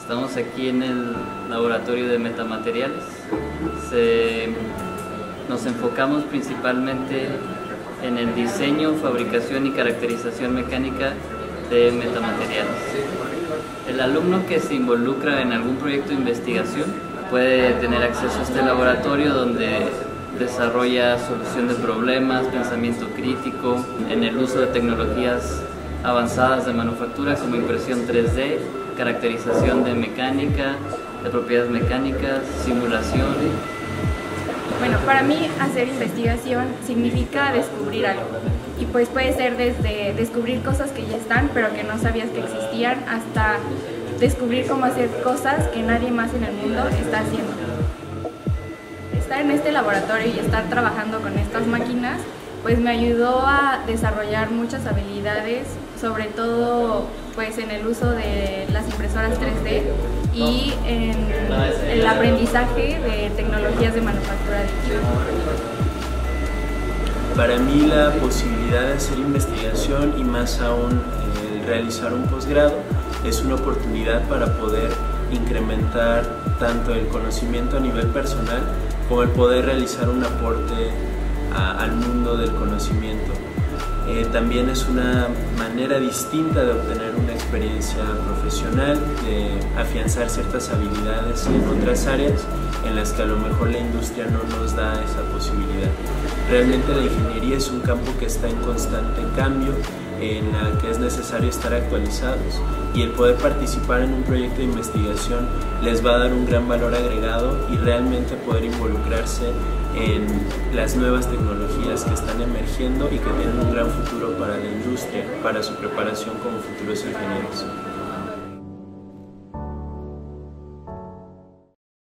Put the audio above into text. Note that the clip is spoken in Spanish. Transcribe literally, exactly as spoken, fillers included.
Estamos aquí en el laboratorio de metamateriales. Se, nos enfocamos principalmente en el diseño, fabricación y caracterización mecánica de metamateriales. El alumno que se involucra en algún proyecto de investigación puede tener acceso a este laboratorio donde desarrolla solución de problemas, pensamiento crítico, en el uso de tecnologías avanzadas de manufactura como impresión tres D, caracterización de mecánica, de propiedades mecánicas, simulación. Bueno, para mí hacer investigación significa descubrir algo. Y pues puede ser desde descubrir cosas que ya están, pero que no sabías que existían, hasta descubrir cómo hacer cosas que nadie más en el mundo está haciendo. Estar en este laboratorio y estar trabajando con estas máquinas, pues me ayudó a desarrollar muchas habilidades, sobre todo pues en el uso de las impresoras tres D y en el aprendizaje de tecnologías de manufactura aditiva. Para mí la posibilidad de hacer investigación y más aún el realizar un posgrado es una oportunidad para poder incrementar tanto el conocimiento a nivel personal como el poder realizar un aporte a, al mundo del conocimiento. Eh, también es una manera distinta de obtener una experiencia profesional, de afianzar ciertas habilidades en otras áreas en las que a lo mejor la industria no nos da esa posibilidad. Realmente la ingeniería es un campo que está en constante cambio, en el que es necesario estar actualizados, y el poder participar en un proyecto de investigación les va a dar un gran valor agregado y realmente poder involucrarse en las nuevas tecnologías que están emergiendo y que tienen un gran futuro para la industria, para su preparación como futuros ingenieros.